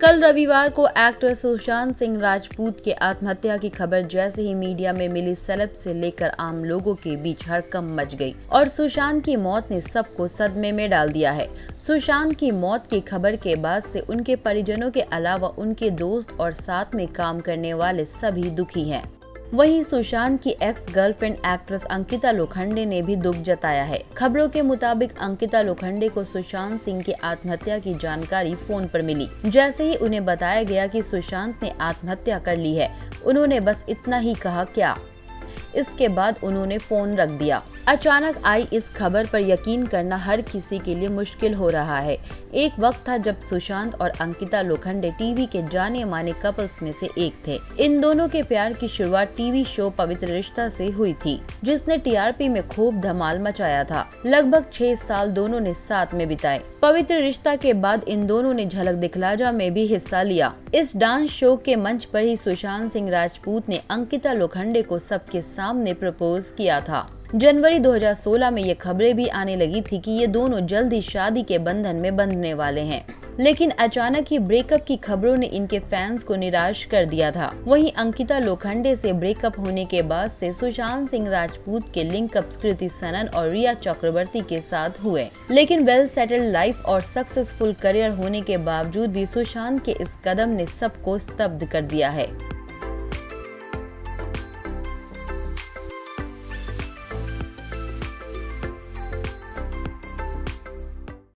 कल रविवार को एक्टर सुशांत सिंह राजपूत के आत्महत्या की खबर जैसे ही मीडिया में मिली, सेलेब से लेकर आम लोगों के बीच हड़कंप मच गई और सुशांत की मौत ने सबको सदमे में डाल दिया है। सुशांत की मौत की खबर के बाद से उनके परिजनों के अलावा उनके दोस्त और साथ में काम करने वाले सभी दुखी हैं। वहीं सुशांत की ex girlfriend actress Ankita Lokhande ने भी दुख जताया है। खबरों के मुताबिक अंकिता लोखंडे को सुशांत सिंह की आत्महत्या की जानकारी फोन पर मिली। जैसे ही उन्हें बताया गया कि सुशांत ने आत्महत्या कर ली है, उन्होंने बस इतना ही कहा, क्या? इसके बाद उन्होंने फोन रख दिया। अचानक आई इस खबर पर यकीन करना हर किसी के लिए मुश्किल हो रहा है। एक वक्त था जब सुशांत और अंकिता लोखंडे टीवी के जाने माने कपल्स में से एक थे। इन दोनों के प्यार की शुरुआत टीवी शो पवित्र रिश्ता से हुई थी, जिसने टीआरपी में खूब धमाल मचाया था। लगभग 6 साल दोनों ने साथ में बिताए। पवित्र रिश्ता के बाद इन दोनों ने झलक दिखला जा में भी हिस्सा लिया। इस डांस शो के मंच पर ही सुशांत सिंह राजपूत ने अंकिता लोखंडे को सबके सामने प्रपोज किया था। जनवरी 2016 में ये खबरें भी आने लगी थी कि ये दोनों जल्द ही शादी के बंधन में बंधने वाले हैं, लेकिन अचानक ही ब्रेकअप की खबरों ने इनके फैंस को निराश कर दिया था। वहीं अंकिता लोखंडे से ब्रेकअप होने के बाद से सुशांत सिंह राजपूत के लिंकअप कृति सनन और रिया चक्रवर्ती के साथ हुए, लेकिन वेल सेटल्ड लाइफ और सक्सेसफुल करियर होने के बावजूद भी सुशांत के इस कदम ने सबको स्तब्ध कर दिया है।